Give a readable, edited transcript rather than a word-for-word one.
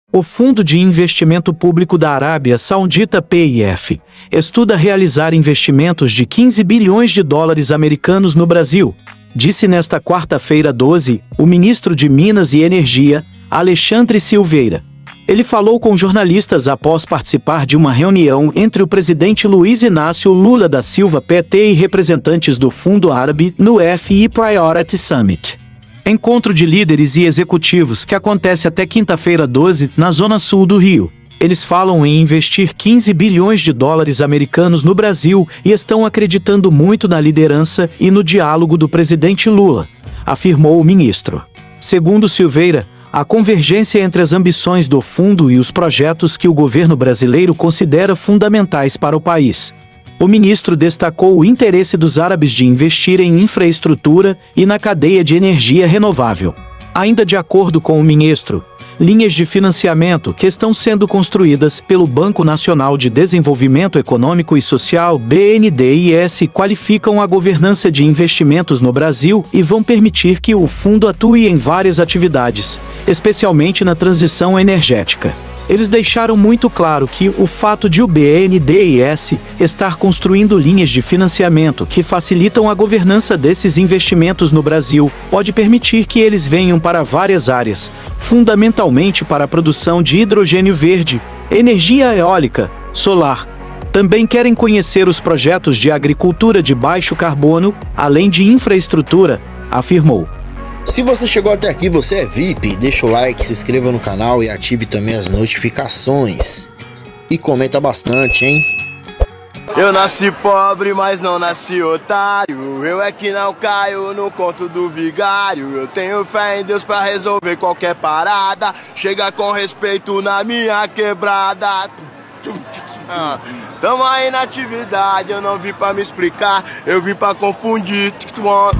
O Fundo de Investimento Público da Arábia Saudita PIF estuda realizar investimentos de 15 bilhões de dólares americanos no Brasil, disse nesta quarta-feira 12 o ministro de Minas e Energia, Alexandre Silveira. Ele falou com jornalistas após participar de uma reunião entre o presidente Luiz Inácio Lula da Silva PT e representantes do Fundo Árabe no FI Priority Summit. Encontro de líderes e executivos que acontece até quinta-feira 12 na zona sul do Rio. Eles falam em investir 15 bilhões de dólares americanos no Brasil e estão acreditando muito na liderança e no diálogo do presidente Lula, afirmou o ministro. Segundo Silveira, a convergência entre as ambições do fundo e os projetos que o governo brasileiro considera fundamentais para o país. O ministro destacou o interesse dos árabes de investir em infraestrutura e na cadeia de energia renovável. Ainda de acordo com o ministro, linhas de financiamento que estão sendo construídas pelo Banco Nacional de Desenvolvimento Econômico e Social (BNDES) qualificam a governança de investimentos no Brasil e vão permitir que o fundo atue em várias atividades, especialmente na transição energética. Eles deixaram muito claro que o fato de o BNDES estar construindo linhas de financiamento que facilitam a governança desses investimentos no Brasil pode permitir que eles venham para várias áreas, fundamentalmente para a produção de hidrogênio verde, energia eólica, solar. Também querem conhecer os projetos de agricultura de baixo carbono, além de infraestrutura, afirmou. Se você chegou até aqui, você é VIP, deixa o like, se inscreva no canal e ative também as notificações. E comenta bastante, hein? Eu nasci pobre, mas não nasci otário. Eu é que não caio no conto do vigário. Eu tenho fé em Deus pra resolver qualquer parada. Chega com respeito na minha quebrada. Tamo aí na atividade, eu não vim pra me explicar, eu vim pra confundir.